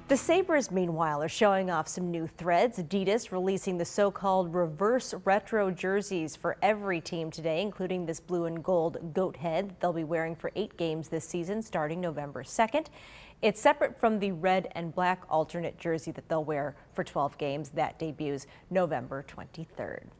The Sabres, meanwhile, are showing off some new threads. Adidas releasing the so-called reverse retro jerseys for every team today, including this blue and gold goat head they'll be wearing for 8 games this season starting November 2nd. It's separate from the red and black alternate jersey that they'll wear for 12 games. That debuts November 23rd.